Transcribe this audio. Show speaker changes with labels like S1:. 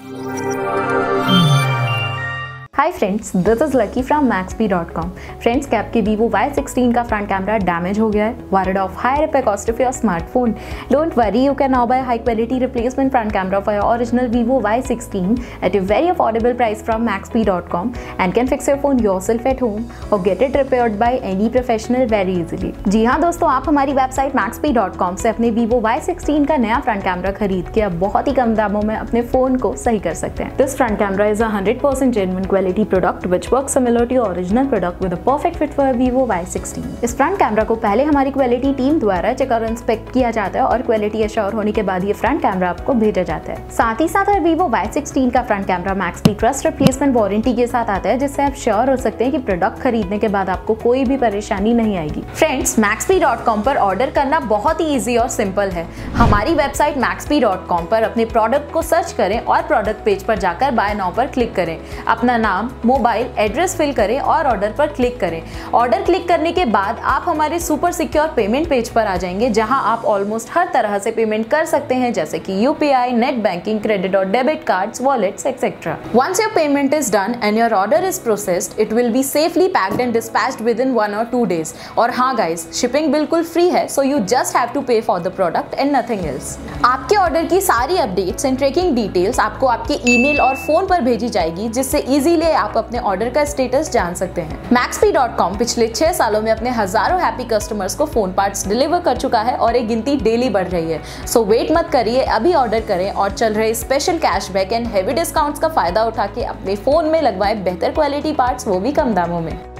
S1: Hi friends, this is Lucky from maxp.com। Friends, क्या आपके Vivo Y16 का फ्रंट कैमरा डैमेज हो गया है? Worried of high repair cost of your smartphone? Don't worry, you can now buy high quality replacement front camera for your original Vivo Y16 at a very affordable price from maxp.com and can fix your phone yourself at home or get it repaired by any professional very easily। जी हाँ दोस्तों, आप हमारी website maxp.com से अपने Vivo Y16 का नया front camera खरीद के अब बहुत ही कम दामों में अपने फोन को सही कर सकते हैं। This front camera is a 100% genuine quality product which works similar to your original product with a perfect fit for Vivo Y16। इस फ्रंट कैमरा को पहले हमारी क्वालिटी टीम द्वारा चेक और इंस्पेक्ट किया जाता है और क्वालिटी एश्योर होने के बाद ये फ्रंट कैमरा आपको भेजा जाता है। साथ ही साथ Vivo Y16 का front camera maxp trust replacement warranty के साथ आता है, जिससे आप श्योर हो सकते हैं कि प्रोडक्ट खरीदने के बाद आपको कोई भी परेशानी नहीं आएगी। फ्रेंड्स, maxp.com पर ऑर्डर करना बहुत ही ईजी और सिंपल है। हमारी वेबसाइट maxp.com पर अपने प्रोडक्ट को सर्च करें और प्रोडक्ट पेज पर जाकर बाय नाउ पर क्लिक करें। अपना नाम, मोबाइल एड्रेस फिल करें और ऑर्डर पर क्लिक करें। ऑर्डर क्लिक करने के बाद आप हमारे सुपर सिक्योर पेमेंट पेज पर आ जाएंगे, जहां आप ऑलमोस्ट हर तरह से पेमेंट कर सकते हैं, जैसे कि यूपीआई, नेट बैंकिंग, क्रेडिट और debit cards, wallets etcetera. Once your payment is done and your order is processed, it will be safely packed and dispatched within 1 or 2 days। और हाँ गाइस, शिपिंग बिल्कुल free है, so you just have to pay for the product and nothing else. आपके order की सारी updates and tracking details आपको आपके email और फोन पर भेजी जाएगी, जिससे इजीली आप अपने ऑर्डर का स्टेटस जान सकते हैं। maxp.com पिछले 6 सालों में अपने हजारों हैप्पी कस्टमर्स को फोन पार्ट्स डिलीवर कर चुका है और ये गिनती डेली बढ़ रही है। सो वेट मत करिए, अभी ऑर्डर करें और चल रहे special cashback and heavy discounts का फायदा उठा के अपने फोन में लगवाएं बेहतर क्वालिटी पार्ट्स, वो भी कम दामों में।